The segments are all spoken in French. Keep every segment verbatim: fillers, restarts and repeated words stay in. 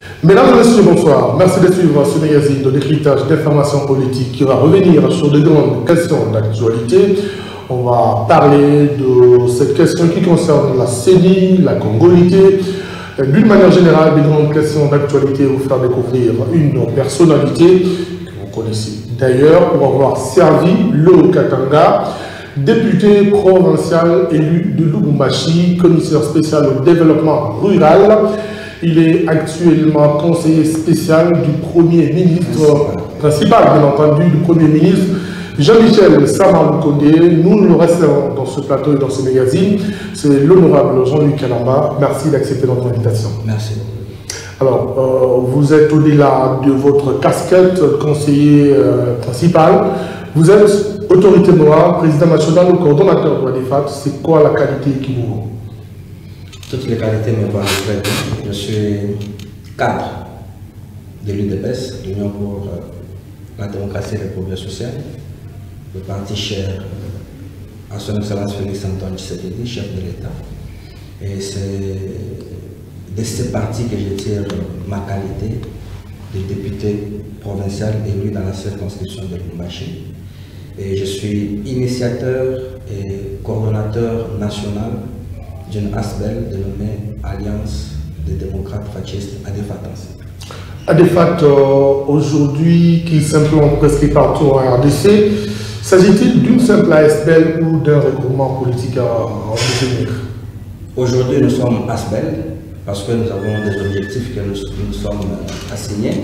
Mesdames et messieurs, bonsoir. Merci de suivre ce magazine de décryptage d'informations politiques qui va revenir sur de grandes questions d'actualité. On va parler de cette question qui concerne la C E N I, la congolité. D'une manière générale, des grandes questions d'actualité, vous faire découvrir une personnalité que vous connaissez d'ailleurs pour avoir servi le Katanga, député provincial élu de Lubumbashi, commissaire spécial au développement rural. Il est actuellement conseiller spécial du Premier ministre, principal bien entendu, du Premier ministre Jean-Michel Sama-Lukonde. Nous le recevons dans ce plateau et dans ce magazine. C'est l'honorable Jean-Luc Kalamba. Merci d'accepter notre invitation. Merci. Alors, euh, vous êtes au-delà de votre casquette conseiller euh, principal. Vous êtes autorité noire, président national ou coordonnateur de la D F A T. C'est quoi la qualité qui vous vaut? Toutes les qualités me valent très bien. Je suis cadre de l'U D P S, l'Union pour la démocratie et le progrès social, le parti cher à son Excellence Félix Antoine Tshisekedi, chef de l'État. Et c'est de ce parti que je tire ma qualité de député provincial élu dans la circonscription de Lubumbashi. Et je suis initiateur et coordonnateur national d'une A S B E L dénommée Alliance des démocrates fascistes A D F A T. A D F A T, euh, aujourd'hui, qui s'implante presque partout en R D C, s'agit-il d'une simple A S B E L ou d'un regroupement politique à en devenir? Aujourd'hui, nous sommes A S B E L parce que nous avons des objectifs que nous nous sommes assignés.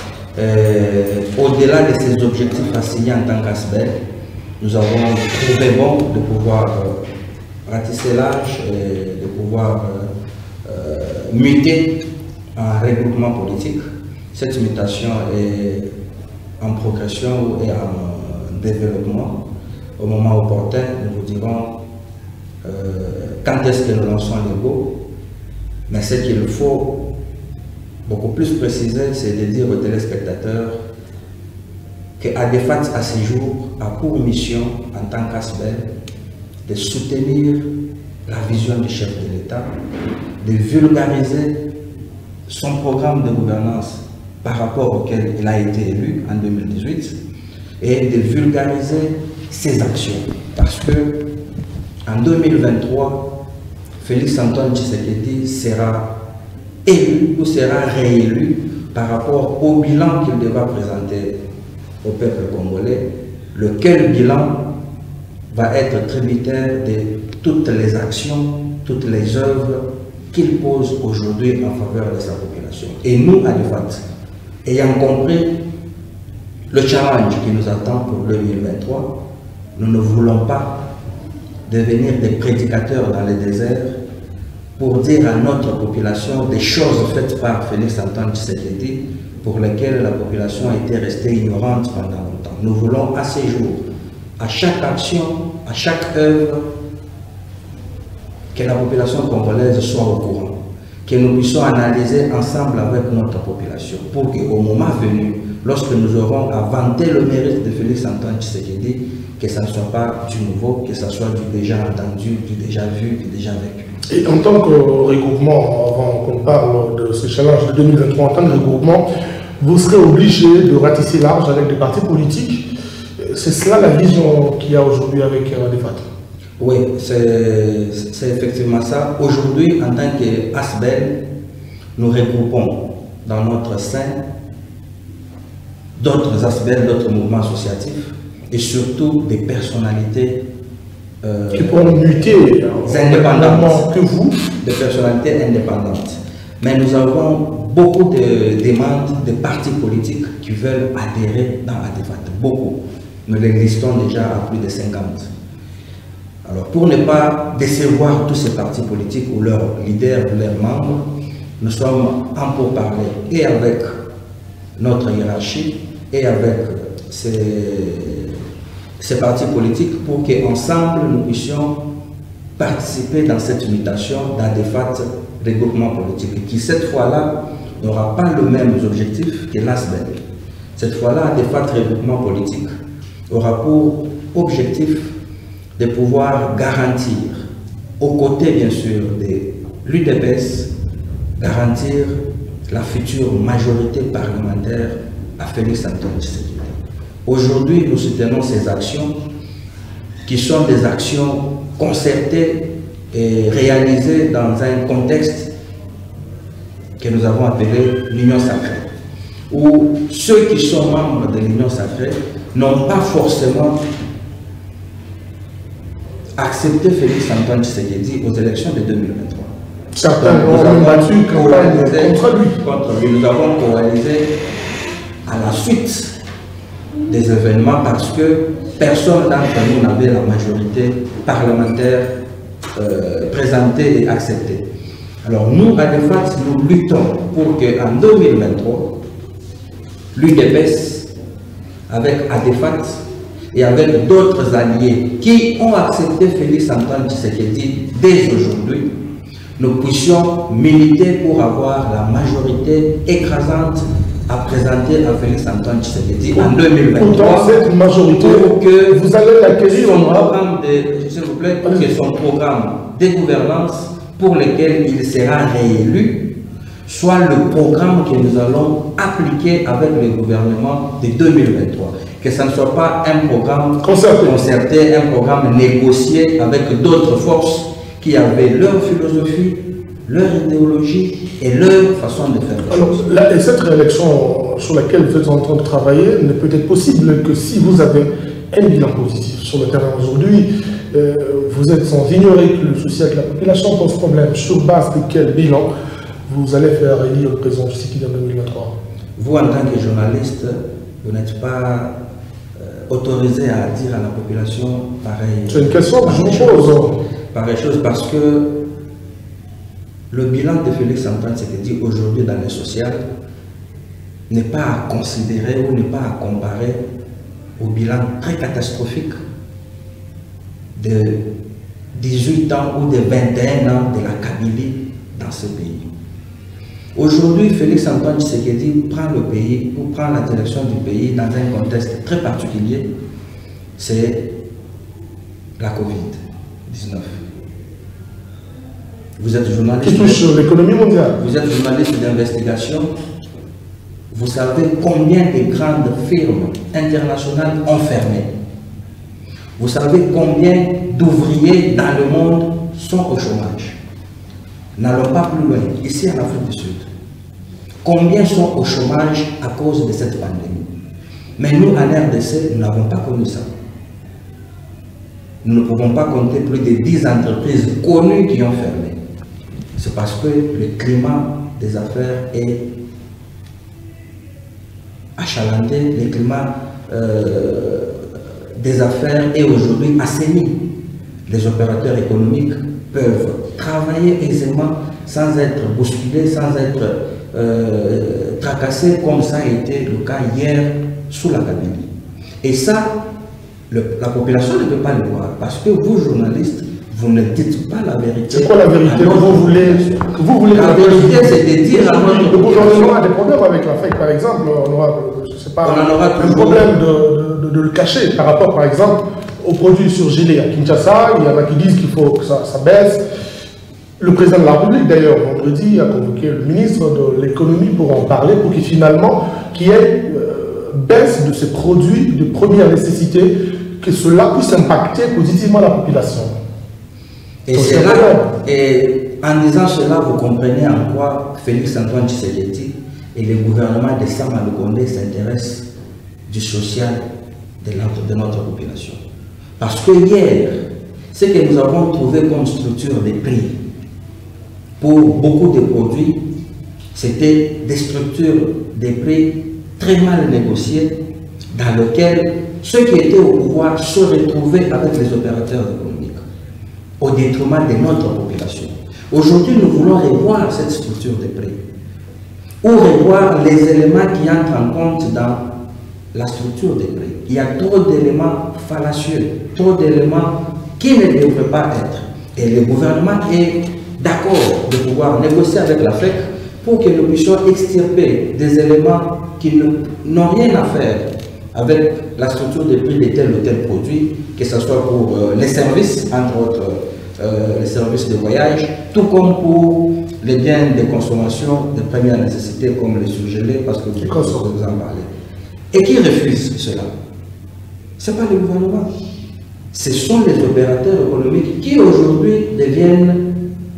Au-delà de ces objectifs assignés en tant qu'A S B E L, nous avons trouvé bon de pouvoir euh, ratisser large et de pouvoir euh, euh, muter en regroupement politique. Cette mutation est en progression et en développement. Au moment opportun, nous vous dirons euh, quand est-ce que nous lançons les go. Mais ce qu'il faut beaucoup plus préciser, c'est de dire aux téléspectateurs que A D F A T à ce jour a pour mission en tant qu'A S B E L de soutenir la vision du chef de l'État, de vulgariser son programme de gouvernance par rapport auquel il a été élu en deux mille dix-huit et de vulgariser ses actions. Parce que en deux mille vingt-trois, Félix Antoine Tshisekedi sera élu ou sera réélu par rapport au bilan qu'il devra présenter au peuple congolais, lequel bilan va être tributaire de toutes les actions, toutes les œuvres qu'il pose aujourd'hui en faveur de sa population. Et nous, à l'I F A T, ayant compris le challenge qui nous attend pour deux mille vingt-trois, nous ne voulons pas devenir des prédicateurs dans les déserts pour dire à notre population des choses faites par Félix Antoine Tshisekedi pour lesquelles la population a été restée ignorante pendant longtemps. Nous voulons à ces jours, à chaque action, à chaque œuvre, que la population congolaise soit au courant, que nous puissions analyser ensemble avec notre population, pour qu'au moment venu, lorsque nous aurons à vanter le mérite de Félix Antoine Tshisekedi, que ça ne soit pas du nouveau, que ça soit du déjà entendu, du déjà vu, du déjà vécu. Et en tant que regroupement, avant qu'on parle de ce challenge de deux mille vingt-trois, en tant que regroupement, vous serez obligé de ratisser large avec des partis politiques. C'est cela la vision qu'il y a aujourd'hui avec la D F A T? Oui, c'est effectivement ça. Aujourd'hui, en tant qu'A S B E L, nous regroupons dans notre sein d'autres A S B E L, d'autres mouvements associatifs et surtout des personnalités euh, qui pourront muter indépendantes que vous. Des personnalités indépendantes. Mais nous avons beaucoup de demandes de partis politiques qui veulent adhérer dans A D F A T. Beaucoup. Nous l'existons déjà à plus de cinquante. Alors, pour ne pas décevoir tous ces partis politiques ou leurs leaders ou leurs membres, nous sommes en pourparlers et avec notre hiérarchie et avec ces, ces partis politiques pour qu'ensemble nous puissions participer dans cette mutation d'A D F A T regroupement politique qui cette fois-là n'aura pas le même objectif que l'A S B E L. Cette fois-là, A D F A T regroupement politique aura pour objectif de pouvoir garantir, aux côtés bien sûr de l'U D P S, garantir la future majorité parlementaire à Félix Antoine Tshisekedi. Aujourd'hui, nous soutenons ces actions qui sont des actions concertées et réalisées dans un contexte que nous avons appelé l'Union sacrée, où ceux qui sont membres de l'Union sacrée n'ont pas forcément accepté Félix Antoine Tshisekedi aux élections de deux mille vingt-trois. Certains ont même battu campagne contre lui. Contre lui. Nous avons coalisé à la suite des événements parce que personne d'entre nous n'avait la majorité parlementaire euh, présentée et acceptée. Alors nous, à DEFAT, nous luttons pour qu'en deux mille vingt-trois, l'U D P S, avec ADEFAT et avec d'autres alliés qui ont accepté Félix Antoine Tshisekedi dès aujourd'hui, nous puissions militer pour avoir la majorité écrasante à présenter à Félix Antoine Tshisekedi en deux mille vingt-trois. Dans cette majorité, pour que vous allez l'acquérir son programme de, s'il vous plaît, pour que son programme de gouvernance pour lequel il sera réélu soit le programme que nous allons appliquer avec le gouvernement de deux mille vingt-trois. Que ce ne soit pas un programme concerté, concerté un programme négocié avec d'autres forces qui avaient leur philosophie, leur idéologie et leur façon de faire. Alors, là, et cette réélection sur laquelle vous êtes en train de travailler ne peut être possible que si vous avez un bilan positif sur le terrain aujourd'hui. Euh, vous êtes sans ignorer que le souci avec la population pose problème. Sur base de quel bilan vous allez faire élire le président Tshisekedi en deux mille vingt-trois? Vous, en tant que journaliste, vous n'êtes pas euh, autorisé à dire à la population pareil. C'est une question que je vous pose. Pareille chose parce que le bilan de Félix Antoine Tshisekedi aujourd'hui dans le social n'est pas à considérer ou n'est pas à comparer au bilan très catastrophique de dix-huit ans ou de vingt et un ans de la Kabylie dans ce pays. Aujourd'hui, Félix Antoine Tshisekedi prend le pays ou prend la direction du pays dans un contexte très particulier, c'est la COVID dix-neuf. Vous êtes journaliste. Qui touche l'économie mondiale. Vous êtes journaliste d'investigation. Vous savez combien de grandes firmes internationales ont fermé. Vous savez combien d'ouvriers dans le monde sont au chômage. N'allons pas plus loin, ici en Afrique du Sud. Combien sont au chômage à cause de cette pandémie? Mais nous, en R D C, nous n'avons pas connu ça. Nous ne pouvons pas compter plus de dix entreprises connues qui ont fermé. C'est parce que le climat des affaires est achalandé, le climat euh, des affaires est aujourd'hui assaini. Les opérateurs économiques peuvent travailler aisément sans être bousculés, sans être euh, tracassés comme ça a été le cas hier sous la Kabylie. Et ça, le, la population ne peut pas le voir parce que vous, journalistes, vous ne dites pas la vérité. C'est quoi la vérité que vous voulez, que vous voulez La vérité, c'est de dire à notre le gouvernement a des problèmes avec la fake, par exemple. On aura, je sais pas, on en aura un problème de, de, de, de le cacher par rapport, par exemple, aux produits surgelés à Kinshasa. Il y en a qui disent qu'il faut que ça, ça baisse. Le président de la République, d'ailleurs, vendredi, a convoqué le ministre de l'économie pour en parler, pour qu'il finalement, qu'il y ait euh, baisse de ces produits de première nécessité, que cela puisse impacter positivement la population. Et, là, et en disant cela, vous comprenez en quoi Félix Antoine Tshisekedi et le gouvernement de Sama Lukonde s'intéressent du social de notre, de notre population. Parce que hier, ce que nous avons trouvé comme structure des prix pour beaucoup de produits, c'était des structures des prix très mal négociées, dans lesquelles ceux qui étaient au pouvoir se retrouvaient avec les opérateurs économiques, au détriment de notre population. Aujourd'hui, nous voulons revoir cette structure des prix, ou revoir les éléments qui entrent en compte dans la structure des prix. Il y a trop d'éléments fallacieux, trop d'éléments qui ne devraient pas être. Et le gouvernement est d'accord de pouvoir négocier avec la F E C pour que nous puissions extirper des éléments qui n'ont rien à faire avec la structure des prix de tel ou tel produit, que ce soit pour euh, les services, entre autres euh, les services de voyage, tout comme pour les biens de consommation de première nécessité comme les surgelés, parce que vous, vous en parlez. Et qui refuse cela? Ce n'est pas le gouvernement. Ce sont les opérateurs économiques qui aujourd'hui deviennent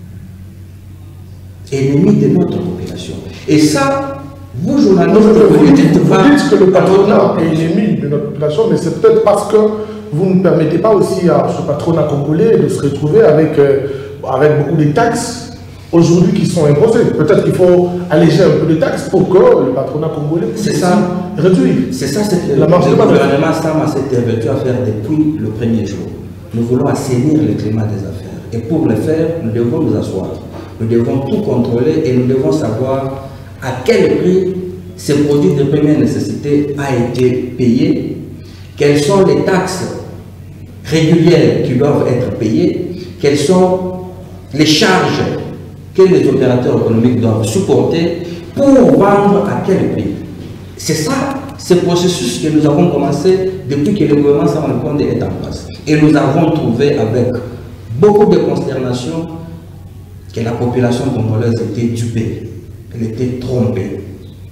ennemis de notre population. Et ça, vous, journalistes, vous, vous, dites, vous dites que le patronat est ennemi de notre population, mais c'est peut-être parce que vous ne permettez pas aussi à ce patronat congolais de se retrouver avec, euh, avec beaucoup de taxes aujourd'hui qui sont imposées. Peut-être qu'il faut alléger un peu de taxes pour que le patronat congolais puisse réduire. C'est ça, c'est le, le gouvernement Sama s'est investi à faire depuis le premier jour. Nous voulons assainir le climat des affaires. Et pour le faire, nous devons nous asseoir. Nous devons tout contrôler et nous devons savoir à quel prix ces produits de première nécessité a été payé, quelles sont les taxes régulières qui doivent être payées, quelles sont les charges que les opérateurs économiques doivent supporter pour vendre à quel prix. C'est ça, ce processus que nous avons commencé depuis que le gouvernement Sama Lukonde est en place. Et nous avons trouvé avec beaucoup de consternation que la population congolaise était dupée, elle était trompée.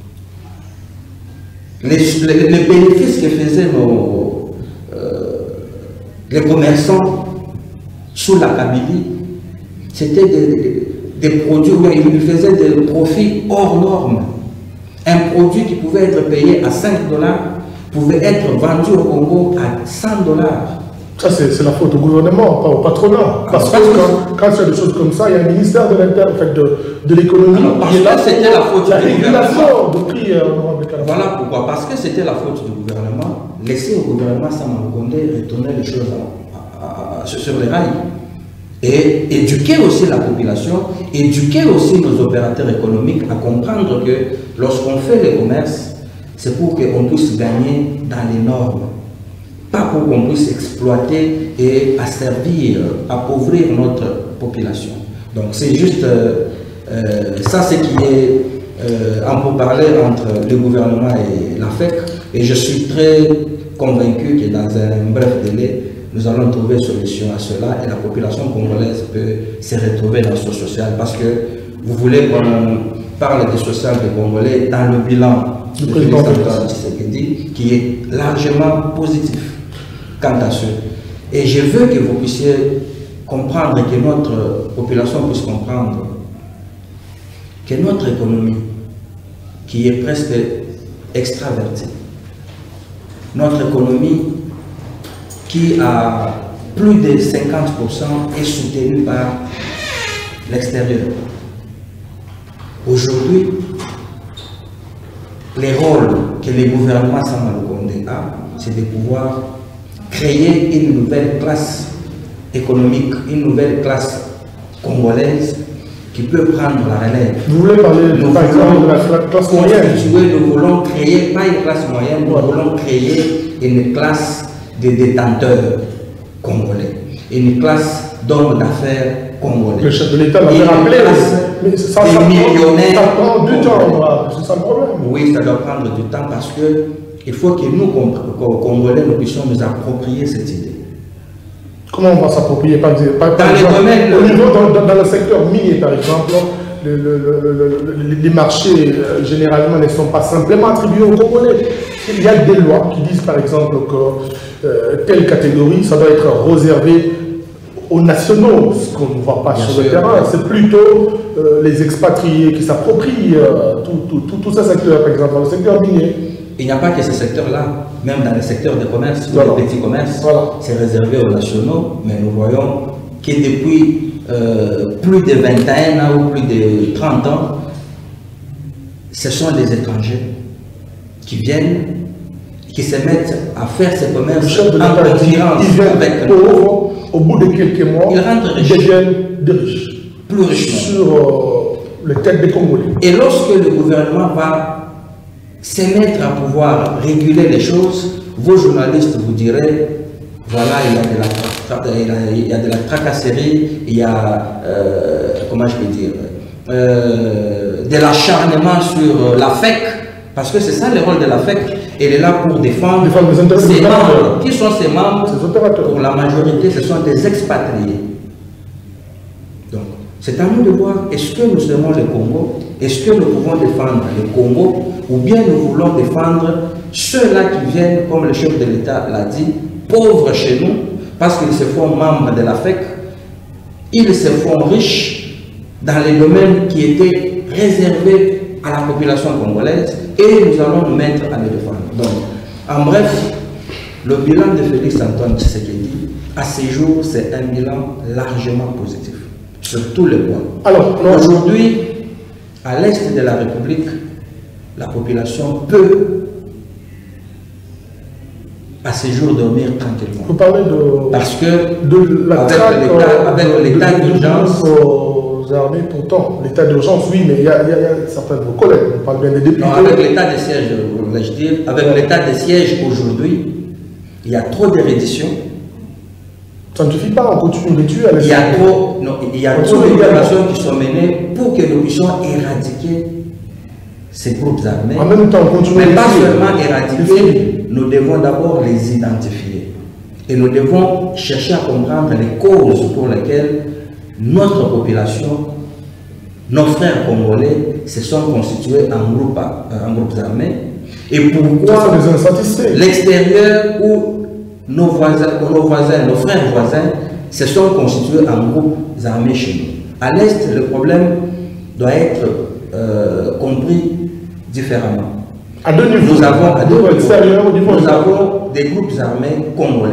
Les, les, les bénéfices que faisaient nos, euh, les commerçants sous la Kabylie, c'était des, des, des produits où ils faisaient des profits hors normes. Un produit qui pouvait être payé à cinq dollars pouvait être vendu au Congo à cent dollars. Ça, c'est la faute au gouvernement, pas au patronat. Parce que quand, quand il y a des choses comme ça, il y a un ministère de l'Intérieur, en fait, de, de l'économie. Parce que c'était la faute la du gouvernement. De prix, euh, voilà pourquoi. Parce que c'était la faute du gouvernement. Laisser au gouvernement Sama Lukonde retourner les choses à, à, à, sur les rails. Et éduquer aussi la population, éduquer aussi nos opérateurs économiques à comprendre que lorsqu'on fait le commerce, c'est pour qu'on puisse gagner dans les normes. Pas pour qu'on puisse exploiter et asservir, appauvrir notre population. Donc c'est juste euh, euh, ça, ce qui est euh, en pourparler entre le gouvernement et la F E C. Et je suis très convaincu que dans un bref délai, nous allons trouver une solution à cela et la population congolaise peut se retrouver dans ce social. Parce que vous voulez qu'on parle du social des Congolais dans le bilan du président Tshisekedi qui est largement positif quant à ce. Et je veux que vous puissiez comprendre, que notre population puisse comprendre que notre économie, qui est presque extravertie, notre économie qui a plus de cinquante pour cent est soutenue par l'extérieur. Aujourd'hui, les rôles que le gouvernement Sama Lukonde a, c'est de pouvoir créer une nouvelle classe économique, une nouvelle classe congolaise qui peut prendre la relève. Vous voulez parler nous par exemple de la classe moyenne? Nous voulons créer, pas une classe moyenne, nous ouais. voulons créer une classe de détenteurs congolais, une classe d'hommes d'affaires congolais. Le chef de l'État l'avait rappelé, mais ça, des ça, millionnaires. Ça prend du temps, c'est ça le problème. Oui, ça doit prendre du temps parce que il faut que nous, Congolais, nous puissions nous approprier cette idée. Comment on va s'approprier par, par, par dans exemple, les domaines, au niveau, dans, dans, dans le secteur minier, par exemple, le, le, le, le, les marchés, euh, généralement, ne sont pas simplement attribués aux Congolais. Il y a des lois qui disent, par exemple, que euh, telle catégorie, ça doit être réservé aux nationaux, ce qu'on ne voit pas Bien sur sûr, le terrain. C'est plutôt euh, les expatriés qui s'approprient euh, tous tout, tout, tout ces secteurs, par exemple, dans le secteur minier. Il n'y a pas que ce secteur-là, même dans le secteur de commerce, voilà. les petits commerces, voilà. c'est réservé aux nationaux, mais nous voyons que depuis euh, plus de vingt et un ans ou plus de trente ans, ce sont les étrangers qui viennent, qui se mettent à faire ce commerce en concurrence avec pauvres, au bout de quelques mois, ils rentrent riches. Ils deviennent des riches. Plus riches. Sur euh, les têtes des Congolais. Et lorsque le gouvernement va se mettre à pouvoir réguler les choses, vos journalistes vous diraient, voilà, il y a de la, il y a de la tracasserie, il y a, euh, comment je peux dire, euh, de l'acharnement sur la F E C, parce que c'est ça le rôle de la F E C, elle est là pour défendre, défendre les intérêts ses membres. Qui sont ses membres? Pour la majorité, ce sont des expatriés. Donc, C'est à nous de voir, est-ce que nous aimons le Congo? Est-ce que nous pouvons défendre le Congo? Ou bien nous voulons défendre ceux-là qui viennent, comme le chef de l'État l'a dit, pauvres chez nous, parce qu'ils se font membres de la F E C, ils se font riches dans les domaines qui étaient réservés à la population congolaise, et nous allons nous mettre à les défendre. Donc, en bref, le bilan de Félix Antoine Tshisekedi, à ce jour, c'est un bilan largement positif, sur tous les points. Alors, aujourd'hui, à l'est de la République, la population peut, à ce jour, dormir tranquillement. Vous parlez de... Parce que, de la avec l'état d'urgence... aux armées, pourtant, l'état d'urgence, oui, mais il y, y, y a certains de vos collègues, on parle bien des députés. Non, avec l'état de siège, voulais-je dire, avec ouais. l'état de siège aujourd'hui, il y a trop de redditions. Ça ne suffit pas, on continue de tuer à Il y a trop, non, il y a trop d'opérations qui sont menées pour que nous puissions éradiquer ces groupes armés. En même temps, on continue Mais pas seulement éradiquer, nous devons d'abord les identifier. Et nous devons chercher à comprendre les causes pour lesquelles notre population, nos frères congolais, se sont constitués en groupes, en groupes armés. Et pourquoi l'extérieur ou nos voisins, nos voisins, nos frères voisins se sont constitués en groupes armés chez nous. À l'Est, le problème doit être euh, compris différemment. À deux niveaux. Nous avons, à deux niveaux, au niveau nous avons des groupes armés congolais.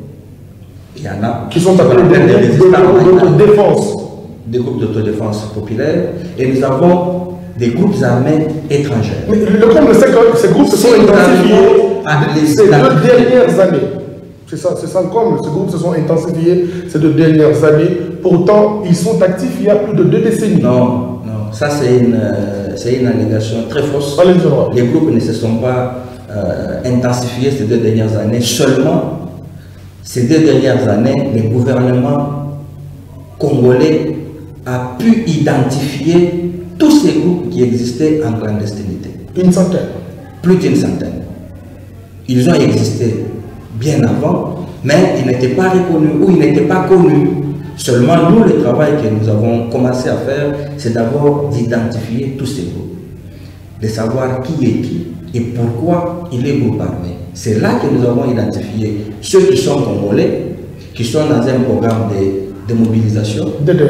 Il y en a qui sont appelés des groupes d'autodéfense. Des groupes d'autodéfense populaire. Et nous avons des groupes armés étrangers. Mais le problème, c'est que ces groupes se sont intensifiés ces deux dernières années. C'est ça, c'est ça le problème. Ces groupes se sont intensifiés ces deux dernières années. Pourtant, ils sont actifs il y a plus de deux décennies. Non, non. Ça, c'est une, euh, c'est une allégation très fausse. Les groupes ne se sont pas euh, intensifiés ces deux dernières années. Seulement, ces deux dernières années, le gouvernement congolais a pu identifier tous ces groupes qui existaient en clandestinité. Une centaine. Plus d'une centaine. Ils ont existé bien avant, mais ils n'étaient pas reconnus ou ils n'étaient pas connus. Seulement, nous, le travail que nous avons commencé à faire, c'est d'abord d'identifier tous ces groupes, de savoir qui est qui et pourquoi il est groupe armé. C'est là que nous avons identifié ceux qui sont congolais, qui sont dans un programme de, de mobilisation,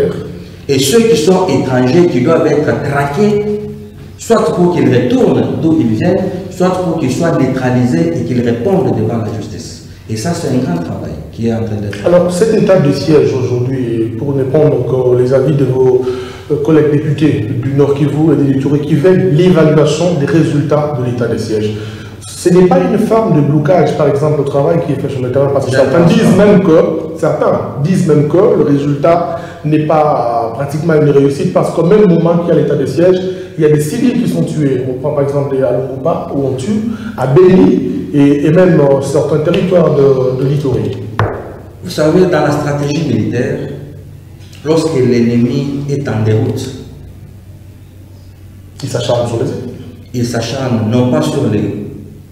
et ceux qui sont étrangers, qui doivent être traqués, soit pour qu'ils retournent d'où ils viennent, soit pour qu'ils soient neutralisés et qu'ils répondent devant la justice. Et ça, c'est un grand travail qui est en train d'être fait. Alors, cet état de siège aujourd'hui, pour ne prendre encore les avis de vos collègues députés du Nord Kivu et des Ituri qui veulent l'évaluation des résultats de l'état de siège, ce n'est pas une forme de blocage, par exemple, au travail qui est fait sur le terrain, parce que certains disent même que, certains disent même que le résultat n'est pas pratiquement une réussite, parce qu'au même moment qu'il y a l'état de siège, il y a des civils qui sont tués. On prend par exemple à Lumumba, où on tue, à Béni, et, et même dans certains territoires de, de l'Ituri. Vous savez, dans la stratégie militaire, lorsque l'ennemi est en déroute, il s'acharne sur les ennemis. Il s'acharne non pas sur les,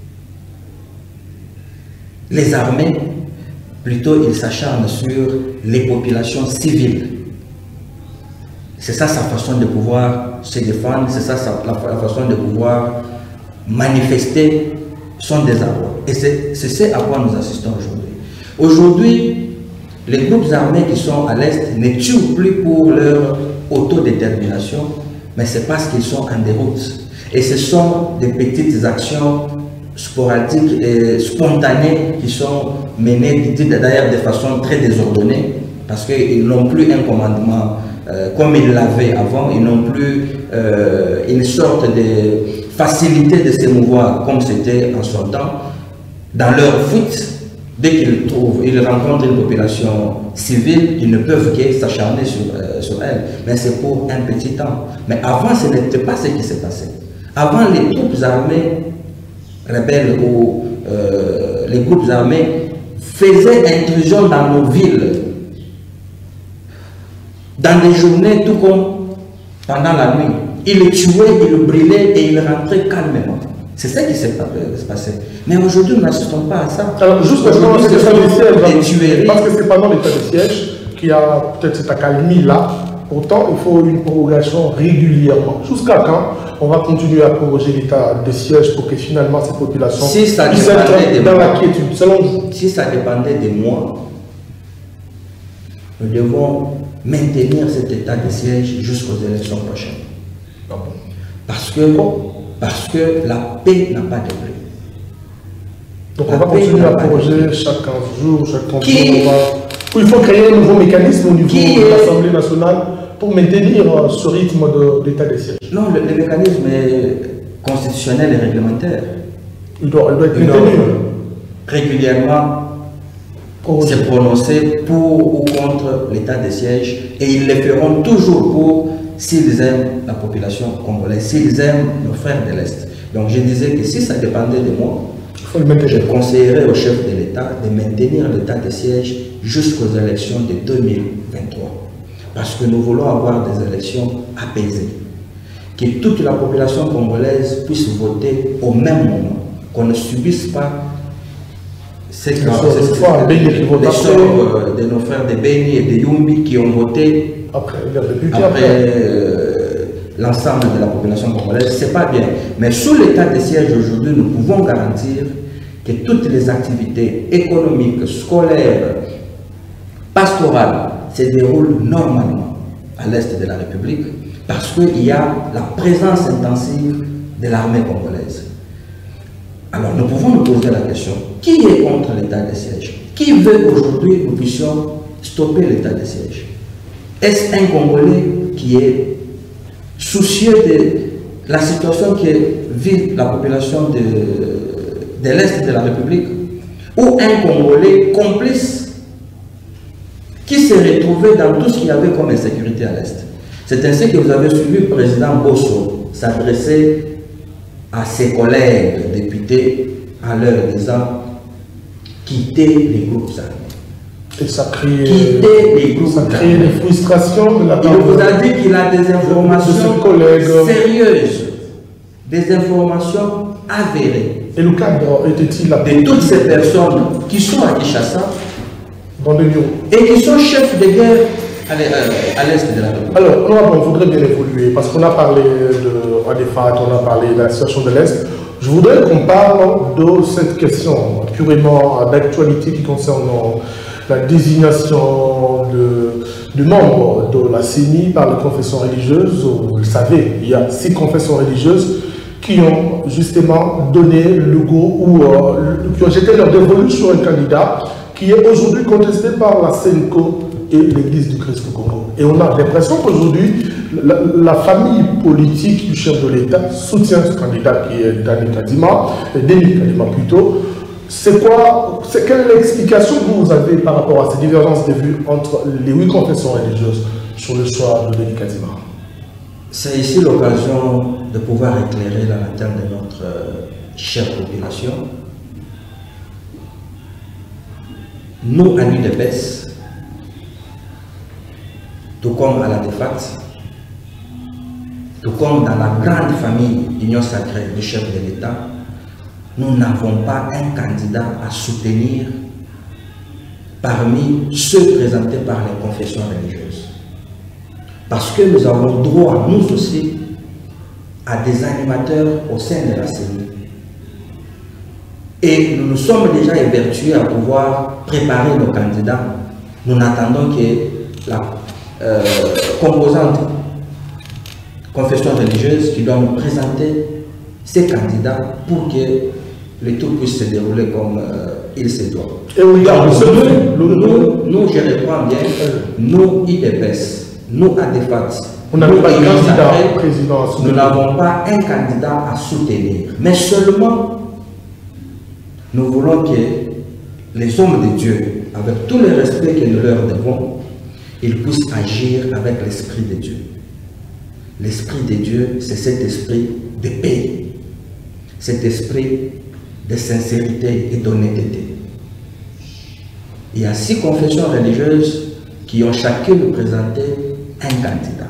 les armées, plutôt il s'acharne sur les populations civiles. C'est ça sa façon de pouvoir se défendre, c'est ça sa, la, la façon de pouvoir manifester son désarroi. Et c'est ce à quoi nous assistons aujourd'hui. Aujourd'hui, les groupes armés qui sont à l'Est ne tuent plus pour leur autodétermination, mais c'est parce qu'ils sont en déroute. Et ce sont des petites actions sporadiques et spontanées qui sont menées d'ailleurs de façon très désordonnée, parce qu'ils n'ont plus un commandement euh, comme ils l'avaient avant, ils n'ont plus euh, une sorte de facilité de se mouvoir comme c'était en son temps. Dans leur fuite, dès qu'ils trouvent, ils rencontrent une population civile, ils ne peuvent que s'acharner sur, euh, sur elle. Mais c'est pour un petit temps. Mais avant, ce n'était pas ce qui s'est passé. Avant, les troupes armées rebelles ou euh, les groupes armés faisaient intrusion dans nos villes, dans des journées tout comme pendant la nuit. Ils les tuaient, ils le brûlaient et ils rentraient calmement. C'est ça qui s'est passé. Mais aujourd'hui, nous n'assistons pas à ça. Alors, juste pendant l'état de siège, parce que c'est pendant l'état de siège qu'il y a peut-être cette accalmie-là, Pourtant, il faut une prorogation régulièrement. Jusqu'à quand on va continuer à proroger l'état de siège pour que finalement ces populations si ça puissent être dans la quiétude, selon vous? Si ça dépendait de moi, nous devons maintenir cet état de siège jusqu'aux élections prochaines. Ah bon. Parce que, parce que la paix n'a pas de prix. Donc la on va continuer à proroger chaque quinze jours, chaque trente jours. On va... Il faut créer un nouveau mécanisme au niveau Qui de est... l'Assemblée nationale pour maintenir ce rythme de l'état de siège. Non, le, le mécanisme est constitutionnel et réglementaire. Il doit, il doit être maintenu. Régulièrement se prononcer pour ou contre l'état de siège, et ils le feront toujours pour s'ils aiment la population congolaise, s'ils aiment nos frères de l'Est. Donc je disais que si ça dépendait de moi, je conseillerais au chef de l'État de maintenir l'état de siège jusqu'aux élections de deux mille vingt-trois. Parce que nous voulons avoir des élections apaisées. Que toute la population congolaise puisse voter au même moment. Qu'on ne subisse pas ces les sorts de nos frères de Beni et de Yumbi qui ont voté après, après, après. Euh, l'ensemble de la population congolaise. C'est pas bien. Mais sous l'état de siège aujourd'hui, nous pouvons garantir que toutes les activités économiques, scolaires, pastorales se déroulent normalement à l'est de la République parce qu'il y a la présence intensive de l'armée congolaise. Alors nous pouvons nous poser la question, qui est contre l'état de siège? Qui veut aujourd'hui que nous puissions stopper l'état de siège? Est-ce un Congolais qui est soucieux de la situation que vit la population de, de l'Est de la République? Ou un Congolais complice qui s'est retrouvé dans tout ce qu'il y avait comme insécurité à l'Est? C'est ainsi que vous avez suivi le président Bosso s'adresser à ses collègues députés en leur disant quitter les groupes armés. Et ça crée, quitter les groupes ça crée des frustrations de la part. Il vous a dit qu'il a des informations sérieuses, des informations avérées. Et le cadre était-il là de toutes ces personnes qui sont à Kinshasa dans le bureau et qui sont chefs de guerre à l'est de la République? Alors, on voudrait bien évoluer parce qu'on a parlé de Adefat, on a parlé de la situation de l'Est. Je voudrais qu'on parle de cette question purement d'actualité qui concerne la désignation de, de membres de la C E N I par les confessions religieuses. Vous le savez, il y a six confessions religieuses qui ont justement donné le go ou euh, qui ont jeté leur dévolu sur un candidat qui est aujourd'hui contesté par la C E N C O et l'Église du Christ au Congo. Et on a l'impression qu'aujourd'hui, la, la famille politique du chef de l'État soutient ce candidat qui est Dani Kadima, Denis Kadima plutôt. C'est quoi, c'est quelle est l'explication que vous avez par rapport à ces divergences de vues entre les huit confessions religieuses sur le choix de Denis Kadima? C'est ici l'occasion de pouvoir éclairer la lanterne de notre euh, chère population. Nous, à l'U D P S, tout comme à la défaite, tout comme dans la grande famille d'Union sacrée du chef de l'État, nous n'avons pas un candidat à soutenir parmi ceux présentés par les confessions religieuses. Parce que nous avons droit, nous aussi, à des animateurs au sein de la C E N I. Et nous nous sommes déjà évertués à pouvoir préparer nos candidats. Nous n'attendons que la euh, composante confession religieuse qui doit nous présenter ces candidats pour que le tout puisse se dérouler comme euh, il se doit. Et oui, nous, nous, nous, nous, je reprends bien, nous, I D P S, nous, A D F A T, nous n'avons pas, nous n'avons pas un candidat à soutenir, mais seulement nous voulons que les hommes de Dieu, avec tout le respect que nous leur devons, ils puissent agir avec l'Esprit de Dieu. L'Esprit de Dieu, c'est cet esprit de paix, cet esprit de sincérité et d'honnêteté. Il y a six confessions religieuses qui ont chacune présenté un candidat.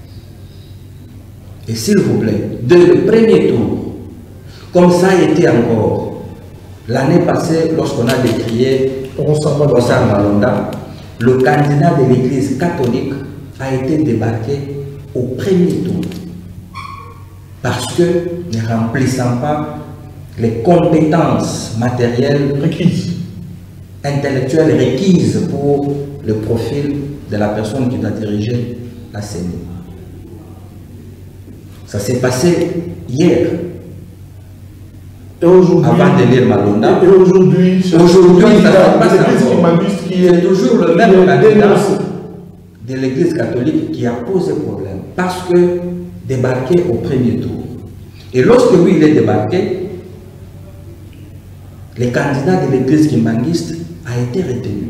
Et s'il vous plaît, dès le premier tour, comme ça a été encore l'année passée, lorsqu'on a décrié Ronsard Malonda, le candidat de l'Église catholique a été débarqué au premier tour parce que ne remplissant pas les compétences matérielles requises, intellectuelles requises pour le profil de la personne qui doit diriger la C E N I. Ça s'est passé hier. Et aujourd'hui, avant de lire Malonda. Et aujourd'hui, aujourd'hui, ça se passe qui est toujours le même candidat de l'Église catholique qui a posé problème parce que débarqué au premier tour. Et lorsque lui, il est débarqué, le candidat de l'Église kimbanguiste a été retenu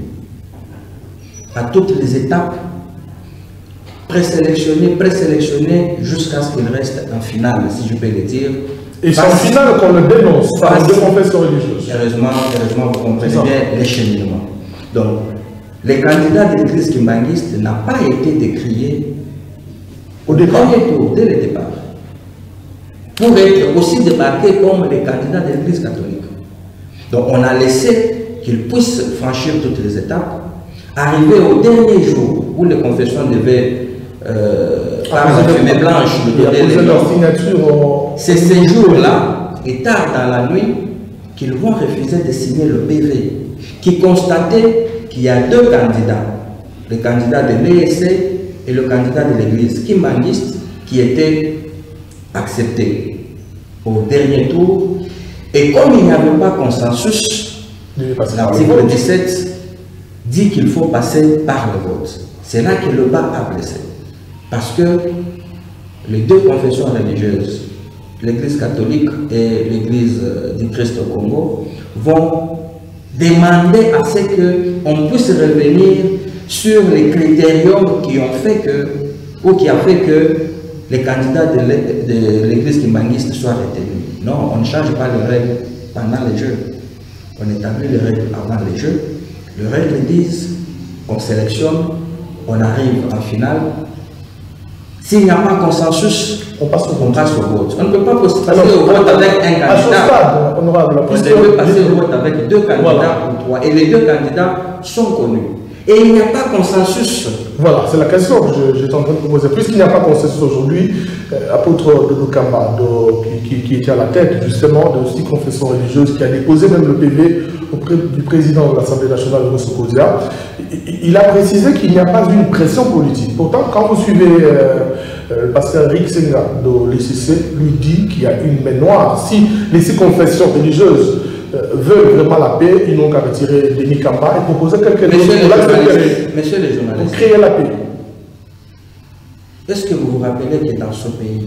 à toutes les étapes, présélectionné, présélectionné, jusqu'à ce qu'il reste en finale, si je peux le dire. Et c'est en finale qu'on le dénonce par les deux confessions religieuses. Heureusement, heureusement, vous comprenez bien les cheminements. Donc, le candidat de l'Église kimbanguiste n'a pas été décrié au premier tour, dès le départ, pour être aussi débarqué comme les candidats de l'Église catholique. Donc, on a laissé qu'il puisse franchir toutes les étapes, arriver au dernier jour où les confessions devaient, euh, par la fumée blanche, de donner leur signature. C'est ces jours-là, et tard dans la nuit, qu'ils vont refuser de signer le P V, qui constatait qu'il y a deux candidats, le candidat de l'E S C et le candidat de l'Église kimbanguiste, qui étaient acceptés au dernier tour. Et comme il n'y avait pas consensus, l'article dix-sept dit qu'il faut passer par le vote. C'est là que le bas a blessé. Parce que les deux confessions religieuses, l'Église catholique et l'Église du Christ au Congo, vont demander à ce qu'on puisse revenir sur les critériums qui ont fait que, ou qui a fait que les candidats de l'Église kimbanguiste soient retenus. Non, on ne change pas les règles pendant les Jeux. On établit les règles avant les Jeux. Les règles disent qu'on sélectionne, on arrive en finale. S'il n'y a pas consensus, on passe au, on passe au vote. On ne peut pas passer alors, au vote avec un candidat. À ce stade, honorable, on peut passer au vote avec deux candidats voilà. ou trois. Et les deux candidats sont connus. Et il n'y a pas consensus. Voilà, c'est la question que j'étais en train de poser. Puisqu'il n'y a pas consensus aujourd'hui, euh, apôtre de Lukamba, qui, qui, qui était à la tête justement de six confessions religieuses, qui a déposé même le P V auprès du président de l'Assemblée nationale, M. Kozia, il, il a précisé qu'il n'y a pas une pression politique. Pourtant, quand vous suivez euh, euh, le pasteur Rick Senga de l'E C C, lui dit qu'il y a une main noire. Si les six confessions religieuses veulent vraiment la paix, ils n'ont qu'à retirer Denis Kamba et proposer quelque chose pour, Monsieur les journalistes, pour créer la paix. Est-ce que vous vous rappelez que dans ce pays,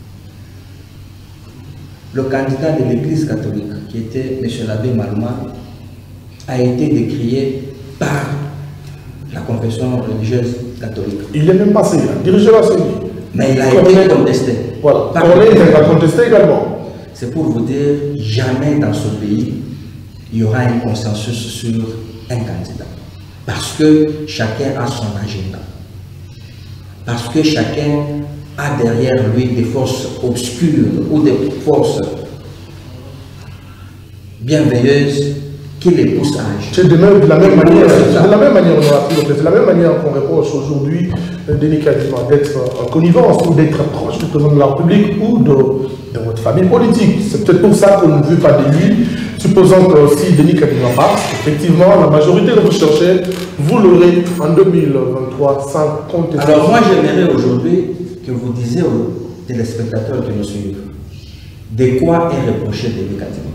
le candidat de l'Église catholique, qui était M. l'abbé Maluma, a été décrié par la confession religieuse catholique? Il n'est même pas sérieux, dirigé la C E N I. Mais il a été contesté. Voilà, il a contesté également. C'est pour vous dire, jamais dans ce pays, il y aura un consensus sur un candidat. Parce que chacun a son agenda. Parce que chacun a derrière lui des forces obscures ou des forces bienveilleuses qui les poussent à agir. C'est de, de la même manière, de la même manière, c'est de la même manière qu'on reproche aujourd'hui Denis Kadima d'être en connivence ou d'être proche du président de la République ou de, de votre famille politique. C'est peut-être pour ça qu'on ne veut pas de lui. Supposons que si Denis Kadima passe, effectivement, la majorité de vous cherchez, vous l'aurez en deux mille vingt-trois sans contestation. Alors moi, j'aimerais aujourd'hui que vous disiez aux téléspectateurs qui nous suivent, de quoi est reproché Denis Kadima?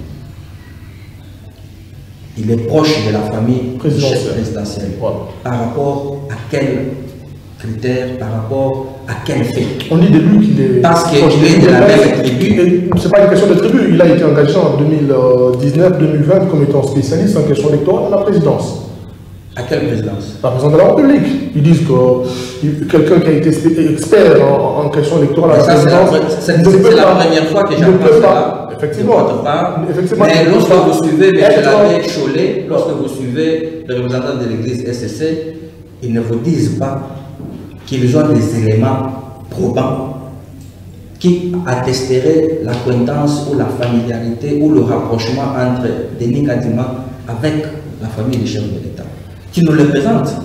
Il est proche de la famille présidentielle. présidentielle. Voilà. Par rapport à quel critère, par rapport à quel fait? On dit de lui qu'il est... Parce qu'il est de la même tribu. Ce n'est pas une question de tribu. Il a été engagé en deux mille dix-neuf deux mille vingt comme étant spécialiste en question électorale à la présidence. À quelle présidence? La présidence de la République. Ils disent que quelqu'un qui a été expert en, en question électorale à la présidence... C'est la, la première fois que j'apprends cela. Effectivement. Effectivement. Mais lorsque vous suivez M. l'abbé Cholet, lorsque vous suivez les représentants de l'église S C C, ils ne vous disent pas qu'ils ont des éléments probants qui attesteraient l'acquaintance ou la familiarité ou le rapprochement entre Denis Kadima avec la famille du chef de l'État. Qui nous le présente.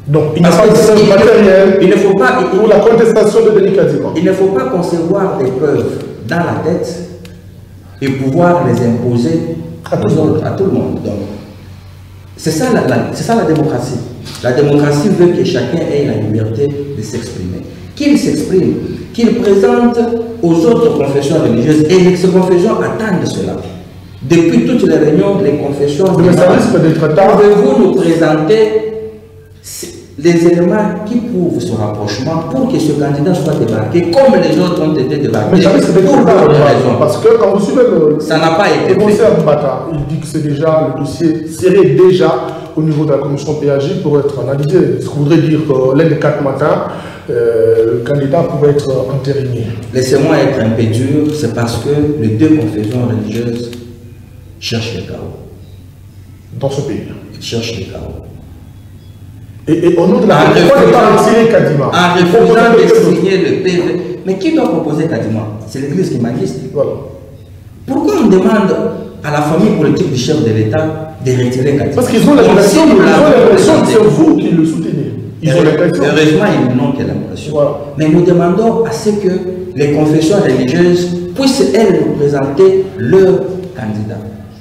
Donc, il n'y a pas de preuve matérielle il ne faut pas, il, pour la contestation de Denis Kadima. Il ne faut pas concevoir des preuves dans la tête et pouvoir les imposer à, aux autres, à tout le monde. C'est ça, ça la démocratie. La démocratie veut que chacun ait la liberté de s'exprimer. Qu'il s'exprime, qu'il présente aux autres confessions religieuses, et ces confessions attendent cela. Depuis toutes les réunions, les confessions pouvez-vous nous présenter les éléments qui prouvent ce rapprochement pour que ce candidat soit débarqué comme les autres ont été débarqués. Mais ça risque d'être pour d'autres raisons. Parce que quand vous suivez le, ça n'a pas été le conseil Mbata, il dit que c'est déjà, le dossier serait déjà au niveau de la commission P A J pour être analysé. Ce qui voudrait dire que l'un des quatre matins, euh, le candidat pourrait être entériné. Laissez-moi être un peu dur, c'est parce que les deux confessions religieuses cherchent le chaos. Dans ce pays. Ils cherchent le chaos. Et, et au nom de la en refusant, Kadima, en refusant de signer le P V. Mais qui doit proposer Kadima? C'est l'église qui magiste. Voilà. Pourquoi on demande à la famille politique du chef de l'État de retirer Kadima? Parce qu'ils ont l'impression que c'est vous qui le soutenez. Ils ont l'impression. Heureusement, ils n'ont que l'impression. Voilà. Mais nous demandons à ce que les confessions religieuses puissent, elles, nous présenter leur candidat.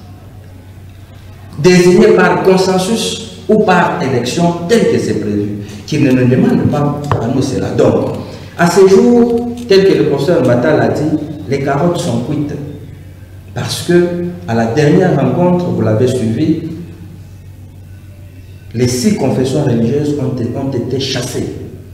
Désigné par consensus ou par élection tel que c'est prévu, qui ne nous demande pas à nous cela. Donc, à ce jour, tel que le professeur Mbata l'a dit, les carottes sont cuites. Parce que, à la dernière rencontre, vous l'avez suivi, les six confessions religieuses ont, ont été chassées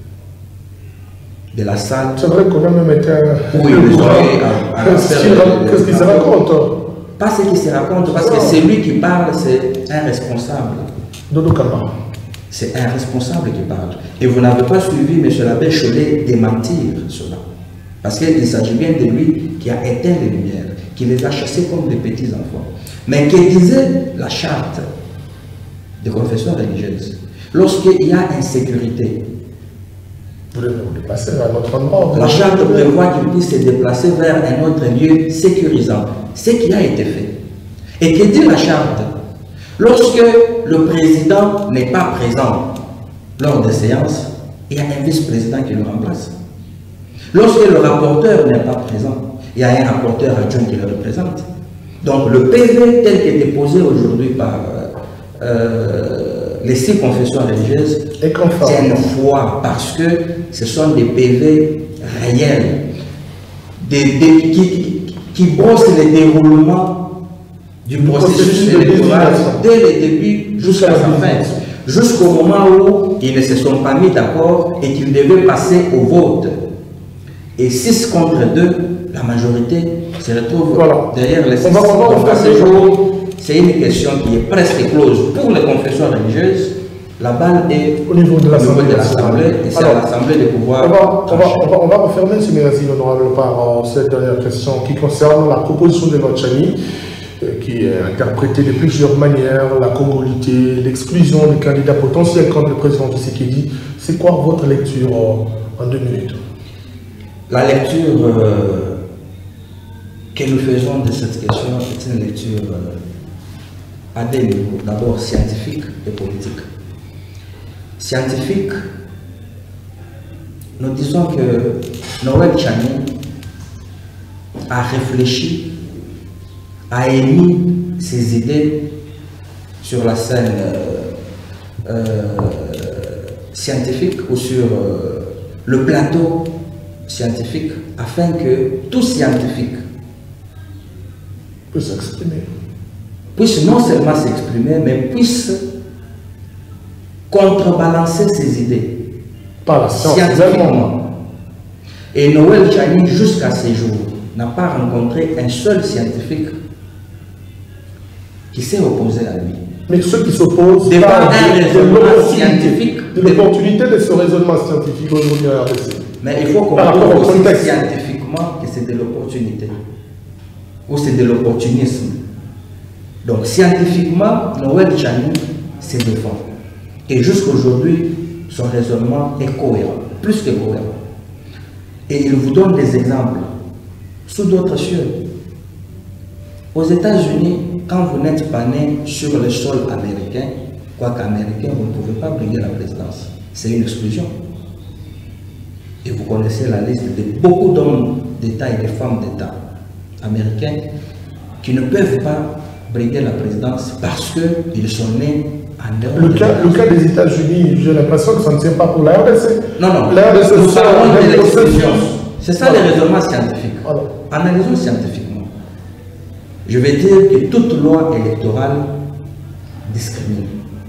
de la salle. C'est vrai qu'on a même été un... Oui, qu'est-ce qu'il se raconte? Pas ce qui se raconte, parce que c'est lui qui parle, c'est un responsable. Dodo Kama. C'est un responsable qui parle. Et vous n'avez pas suivi M. l'abbé Cholet démentir cela. Parce qu'il s'agit bien de lui qui a éteint les lumières, qui les a chassés comme des petits enfants. Mais que disait la charte de confession religieuse? Lorsqu'il y a insécurité, vous devez vous déplacer vers un autre endroit. La charte prévoit qu'il puisse se déplacer vers un autre lieu sécurisant. Ce qui a été fait. Et que dit la charte? Lorsque le président n'est pas présent lors des séances, il y a un vice-président qui le remplace. Lorsque le rapporteur n'est pas présent, il y a un rapporteur adjoint qui le représente. Donc le P V tel qu'est déposé aujourd'hui par euh, les six confessions religieuses tient une foi parce que ce sont des P V réels, des, des, qui, qui brossent les déroulements du processus électoral dès le début jusqu'à la fin, jusqu'au moment où ils ne se sont pas mis d'accord et qu'ils devaient passer au vote. Et six contre deux, la majorité se retrouve voilà. derrière les six. Donc à ce jour, c'est une question qui est presque close pour les confessions religieuses. La balle est au niveau de l'Assemblée et c'est à l'Assemblée de pouvoir. On va, on, va, on, va, on va refermer ce magazine honorable par euh, cette dernière question qui concerne la proposition de notre Chani, euh, qui est interprétée de plusieurs manières, la congolité, l'exclusion des candidats potentiels contre le président Tshisekedi. C'est quoi votre lecture euh, en deux minutes? La lecture euh, que nous faisons de cette question est une lecture euh, à deux niveaux. D'abord scientifique et politique. Scientifique, nous disons que Noël Chani a réfléchi, a émis ses idées sur la scène euh, euh, scientifique ou sur euh, le plateau scientifique afin que tout scientifique puisse s'exprimer. Puisse non seulement s'exprimer, mais puisse contrebalancer ses idées. Par la science, scientifiquement. Et Noël Chani, jusqu'à ces jours, n'a pas rencontré un seul scientifique qui s'est opposé à lui. Mais ceux qui s'opposent devant un raisonnement scientifique, de l'opportunité de ce raisonnement scientifique aujourd'hui à R D C. Mais il faut comprendre aussi scientifiquement que c'est de l'opportunité. Ou c'est de l'opportunisme. Donc scientifiquement, Noël Chani se défend. Et jusqu'aujourd'hui, son raisonnement est cohérent, plus que cohérent. Et il vous donne des exemples sous d'autres cieux. Aux États-Unis, quand vous n'êtes pas né sur le sol américain, quoique américain, vous ne pouvez pas briguer la présidence. c'est une exclusion. Et vous connaissez la liste de beaucoup d'hommes d'État et de femmes d'État américains qui ne peuvent pas briguer la présidence parce qu'ils sont nés en dehors le de cas, le cas des États-Unis, j'ai l'impression que ça ne tient pas pour la R D C. Non, non, la R D C, nous parlons de l'exclusion. C'est ça voilà. les raisonnements scientifiques. Voilà. Analysons scientifiquement. Je vais dire que toute loi électorale discrimine.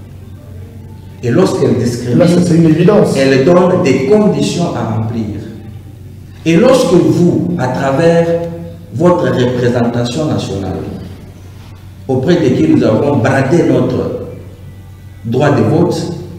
Et lorsqu'elle discrimine, là, c'est une évidence. Elle donne des conditions à remplir. Et lorsque vous, à travers votre représentation nationale, auprès de qui nous avons bradé notre droit de vote,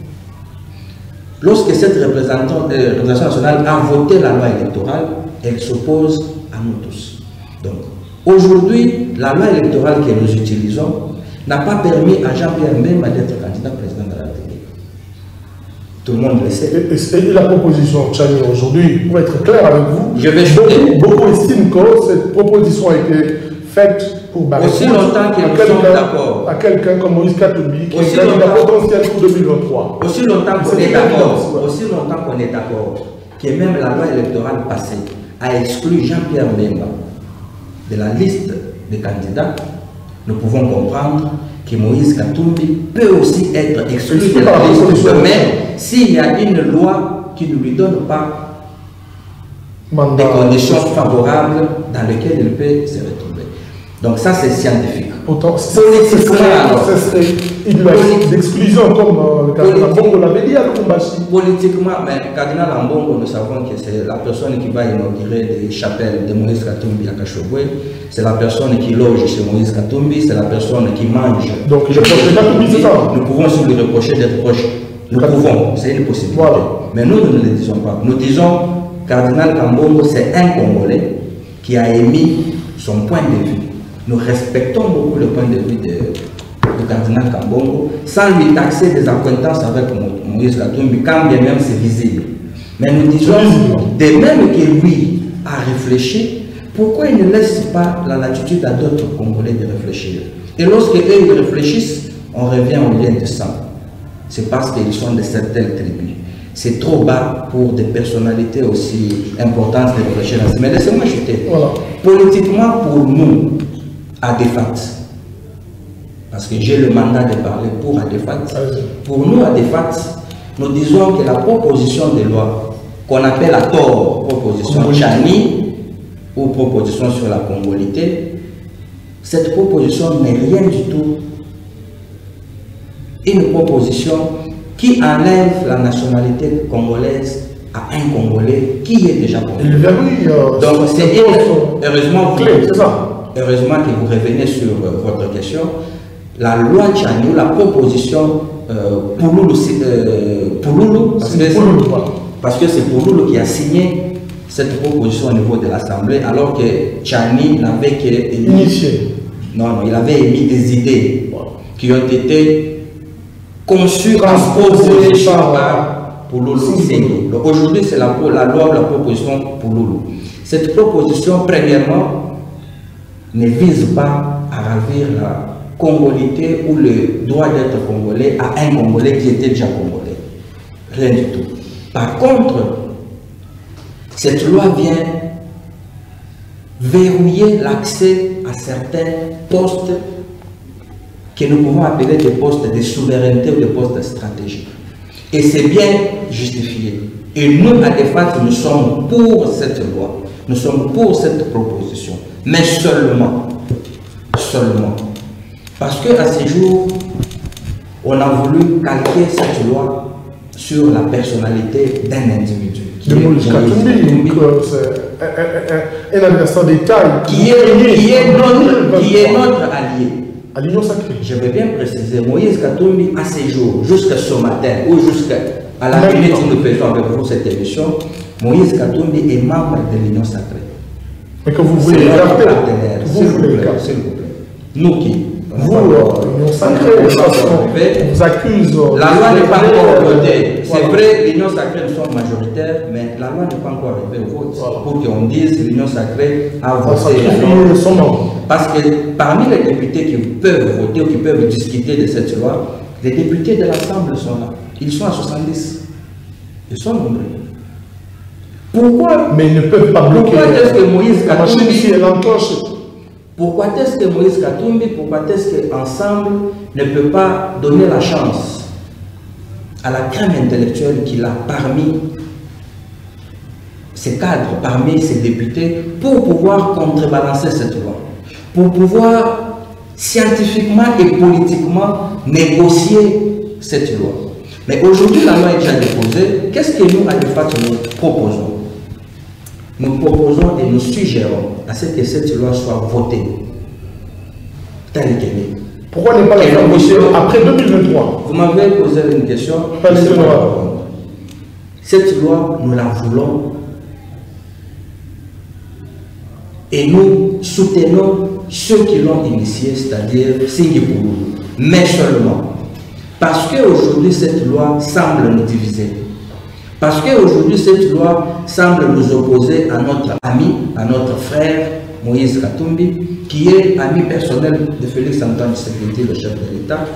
lorsque cette représentation, euh, représentation nationale a voté la loi électorale, elle s'oppose à nous tous. Donc, aujourd'hui, la loi électorale que nous utilisons n'a pas permis à Jean-Pierre Mbemba d'être candidat président de la République. Tout le monde le sait. Et, et la proposition Tchani aujourd'hui, pour être clair avec vous, je vais beaucoup, beaucoup estiment que cette proposition a été faite pour barrer aussi longtemps que nous sommes d'accord à quelqu'un comme Moïse Katumbi qui aussi est candidat longtemps, potentiel pour deux mille vingt-trois. Aussi longtemps qu'on est d'accord, aussi longtemps qu'on est d'accord que même la loi électorale passée a exclu Jean-Pierre Mbemba de la liste des candidats, nous pouvons comprendre que Moïse Katumbi peut aussi être exclu de la liste, mais s'il y a une loi qui ne lui donne pas Mandat. des conditions favorables dans lesquelles il peut se retrouver. Donc ça c'est scientifique. Pourtant, ce serait une loi d'exclusion comme euh, le cardinal Ambongo l'avait dit à Lubumbashi. Politiquement, mais le cardinal Ambongo, nous savons que c'est la personne qui va inaugurer des chapelles de Moïse Katumbi à Kachobwe, c'est la personne qui loge chez Moïse Katumbi, c'est la personne qui mange. Donc il reproche Katumbi, c'est ça? Nous pouvons aussi lui reprocher d'être proche. Nous pouvons, c'est une possibilité. Voilà. Mais nous, nous ne le disons pas. Nous disons, cardinal Ambongo, c'est un Congolais qui a émis son point de vue. Nous respectons beaucoup le point de vue de, du cardinal Ambongo, sans lui taxer des acquaintances avec Moïse Katumbi, quand bien même c'est visible. Mais nous disons, de même que lui a réfléchi, pourquoi il ne laisse pas la latitude à d'autres Congolais de réfléchir? Et lorsque eux ils réfléchissent, on revient au lien de sang. C'est parce qu'ils sont de certaines tribus. C'est trop bas pour des personnalités aussi importantes de réfléchir ainsi. Mais laissez-moi chuter. Voilà. Politiquement, pour nous, à Adefat, parce que j'ai le mandat de parler pour Adefat, pour nous, Adefat, nous disons que la proposition de loi qu'on appelle à tort proposition Tchani ou proposition sur la congolité, cette proposition n'est rien du tout une proposition qui enlève la nationalité congolaise à un Congolais qui est déjà congolais. Euh, Donc c'est heureusement, ça. heureusement que vous revenez sur euh, votre question. La loi Tchani, la proposition euh, Pouloulou, euh, Pouloulou, parce, parce que c'est Pouloulou qui a signé cette proposition au niveau de l'Assemblée, alors que Tchani n'avait qu'initié. Non, non, il avait émis des idées wow. qui ont été conçues en proposition par Pouloulou. Donc aujourd'hui, c'est la, la loi, la proposition Pouloulou. Cette proposition, premièrement, ne vise pas à ravir la congolité ou le droit d'être congolais à un Congolais qui était déjà congolais. Rien du tout. Par contre, cette loi vient verrouiller l'accès à certains postes que nous pouvons appeler des postes de souveraineté ou des postes stratégiques. Et c'est bien justifié. Et nous, à Adefat, nous sommes pour cette loi. Nous sommes pour cette proposition. Mais seulement, seulement, parce qu'à ce jour, on a voulu calquer cette loi sur la personnalité d'un individu. Qui de Moïse Katumbi, c'est un adversaire d'État qui, qui est notre, qui est notre allié. À l'Union sacrée. Je veux bien préciser, Moïse Katumbi, à ce jour, jusqu'à ce matin, ou jusqu'à la minute où nous faisons avec vous cette émission, Moïse Katumbi est membre de l'Union sacrée. Mais que vous voulez écarter, vous voulez écarter. Nous qui Vous, l'Union sacrée, on vous accuse. La loi n'est pas encore votée. C'est vrai, l'Union sacrée, nous sommes majoritaires, mais la loi n'est pas encore arrivée au vote. Voilà. Pour qu'on dise l'Union sacrée a voté. Parce que parmi les députés qui peuvent voter ou qui peuvent discuter de cette loi, les députés de l'Assemblée sont là. Ils sont à soixante-dix. Ils sont nombreux. Pourquoi? Mais ils ne peuvent pas bloquer. Pourquoi est-ce que Moïse la machine ici, elle enclenche. Pourquoi est-ce que Moïse Katumbi, pourquoi est-ce qu'ensemble ne peut pas donner la chance à la crème intellectuelle qu'il a parmi ses cadres, parmi ses députés, pour pouvoir contrebalancer cette loi, pour pouvoir scientifiquement et politiquement négocier cette loi. Mais aujourd'hui, la loi est déjà déposée. Qu'est-ce que nous, à l'E F A T, nous proposons? Nous proposons et nous suggérons à ce que cette loi soit votée telle qu'elle est. Pourquoi ne pas la faire voter après deux mille vingt-trois? Vous m'avez posé une question. Pas les loi. Cette loi, nous la voulons et nous soutenons ceux qui l'ont initiée, c'est-à-dire Singipuru, mais seulement parce qu'aujourd'hui cette loi semble nous diviser. Parce qu'aujourd'hui, cette loi semble nous opposer à notre ami, à notre frère Moïse Katumbi, qui est ami personnel de Félix Antoine Tshisekedi, le chef de l'État,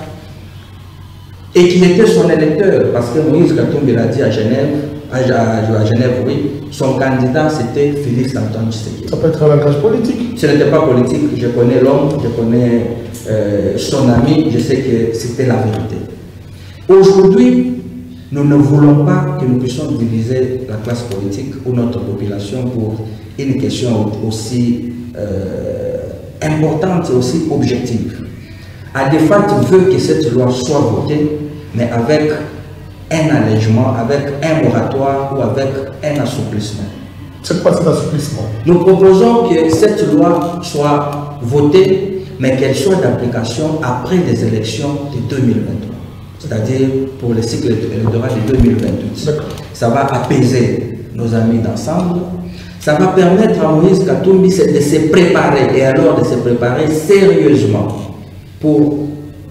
et qui était son électeur, parce que Moïse Katumbi l'a dit à Genève, à, à, à Genève, oui, son candidat c'était Félix Antoine Tshisekedi. Ça peut être un langage politique. Ce n'était pas politique, je connais l'homme, je connais euh, son ami, je sais que c'était la vérité. Aujourd'hui, nous ne voulons pas que nous puissions diviser la classe politique ou notre population pour une question aussi euh, importante et aussi objective. ADEFAT veut que cette loi soit votée, mais avec un allègement, avec un moratoire ou avec un assouplissement. C'est quoi cet assouplissement? Nous proposons que cette loi soit votée, mais qu'elle soit d'application après les élections de deux mille vingt-trois. C'est-à-dire pour le cycle électoral de deux mille vingt-huit. Ça va apaiser nos amis d'ensemble. Ça va permettre à Moïse Katumbi de se préparer, et alors de se préparer sérieusement pour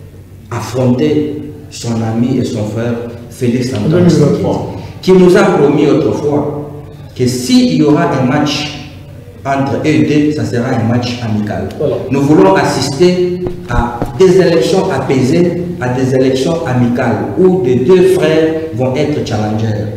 affronter son ami et son frère Félix Antoine Tshisekedi, qui nous a promis autrefois que s'il y aura un match entre eux deux, ça sera un match amical. Voilà. Nous voulons assister à des élections apaisées, à des élections amicales, où les deux frères vont être challengers.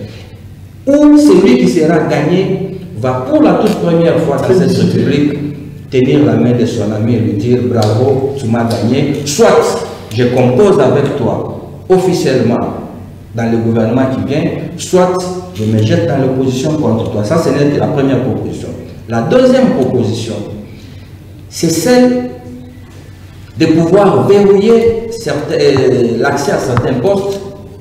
Où celui qui sera gagné va pour la toute première fois dans cette république tenir la main de son ami et lui dire bravo, tu m'as gagné. Soit je compose avec toi officiellement dans le gouvernement qui vient, soit je me jette dans l'opposition contre toi. Ça, ce n'est que la première proposition. La deuxième proposition, c'est celle de pouvoir verrouiller euh, l'accès à certains postes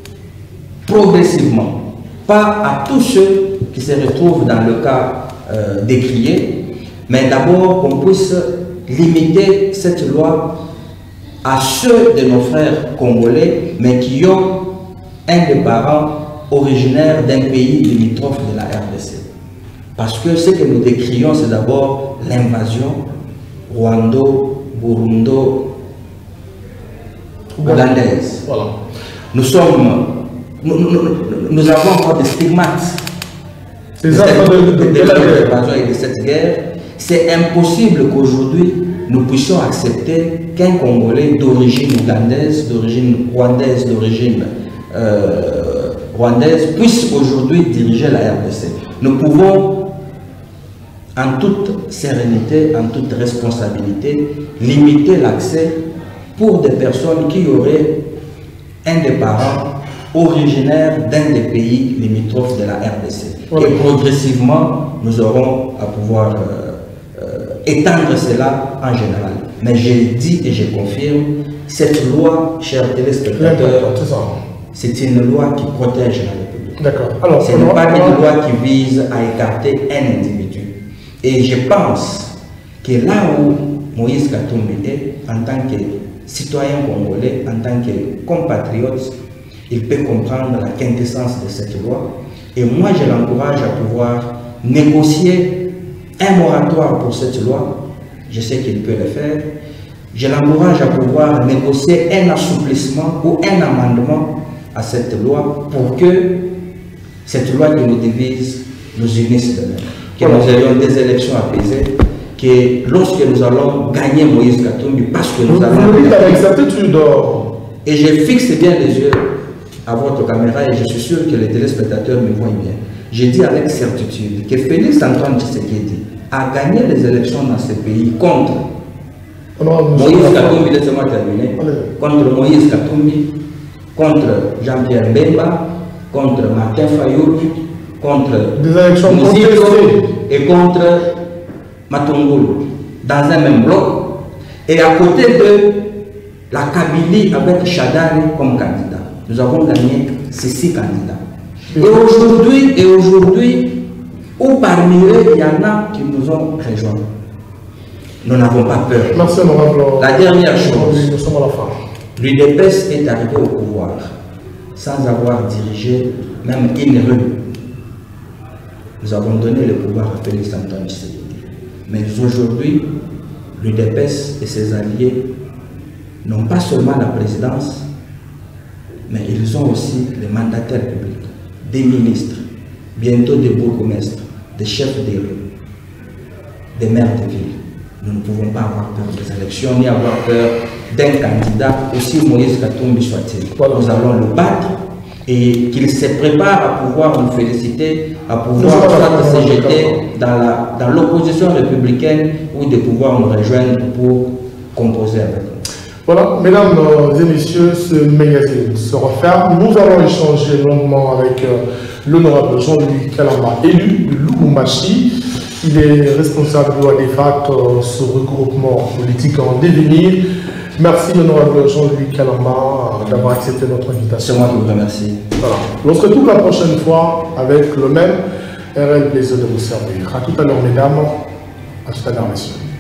progressivement, pas à tous ceux qui se retrouvent dans le cas euh, décrié, mais d'abord qu'on puisse limiter cette loi à ceux de nos frères congolais, mais qui ont un des parents originaires d'un pays limitrophe de la R D C. Parce que ce que nous décrions, c'est d'abord l'invasion rwando-burundo-ougandaise. Voilà. Nous sommes, nous, nous, nous avons encore des stigmates de, de, de, de, de l'invasion et de cette guerre. C'est impossible qu'aujourd'hui nous puissions accepter qu'un Congolais d'origine ougandaise, d'origine rwandaise, d'origine euh, rwandaise puisse aujourd'hui diriger la R D C. Nous pouvons en toute sérénité, en toute responsabilité, limiter l'accès pour des personnes qui auraient un des parents originaires d'un des pays limitrophes de la R D C. Oui. Et progressivement, nous aurons à pouvoir euh, euh, étendre cela en général. Mais j'ai dit et je confirme, cette loi, chers téléspectateurs, c'est une loi qui protège la République. D'accord. Ce n'est pas une loi qui vise à écarter un individu. Et je pense que là où Moïse Katumbi est, en tant que citoyen congolais, en tant que compatriote, il peut comprendre la quintessence de cette loi. Et moi, je l'encourage à pouvoir négocier un moratoire pour cette loi. Je sais qu'il peut le faire. Je l'encourage à pouvoir négocier un assouplissement ou un amendement à cette loi pour que cette loi qui nous divise nous unisse de même. Que nous ayons des élections apaisées, que lorsque nous allons gagner Moïse Katumbi, parce que nous vous allons... Vous avec certitude. Et je fixe bien les yeux à votre caméra et je suis sûr que les téléspectateurs me voient bien. J'ai dit avec certitude que Félix Antoine Tshisekedi a gagné les élections dans ce pays contre Moïse Katumbi, laissez-moi terminer, contre Moïse Katumbi, contre Jean-Pierre Bemba, contre Martin Fayoul, contre Muzito et contre Matongolo, dans un même bloc, et à côté de la Kabylie avec Chadari comme candidat. Nous avons gagné ces six candidats. Et aujourd'hui, et aujourd'hui, ou parmi eux, il y en a qui nous ont rejoints. Nous n'avons pas peur. Merci, honorable. La dernière chose, nous sommes à la fin. l'U D P S est arrivé au pouvoir sans avoir dirigé même une rue. Nous avons donné le pouvoir à Félix Antoine Tshisekedi. Mais aujourd'hui, l'U D P S et ses alliés n'ont pas seulement la présidence, mais ils ont aussi les mandataires publics, des ministres, bientôt des bourgmestres, des chefs des rues, des maires de ville. Nous ne pouvons pas avoir peur des élections, ni avoir peur d'un candidat, aussi Moïse Katumbi soit-il. Voilà. Nous allons le battre et qu'il se prépare à pouvoir nous féliciter, à pouvoir soit se jeter dans l'opposition dans républicaine ou de pouvoir nous rejoindre pour composer avec nous. Voilà, mesdames et messieurs, ce magazine se referme. Nous allons échanger longuement avec euh, l'honorable Jean-Louis Kalamba, élu de Lubumbashi. Il est responsable de l'ADEFAC, euh, ce regroupement politique en devenir. Merci, honorable Jean-Louis Kalamba, d'avoir accepté notre invitation. C'est moi qui vous remercie. Voilà. On se retrouve la prochaine fois avec le même R L plaisir de vous servir. À tout à l'heure, mesdames. À tout à l'heure, messieurs.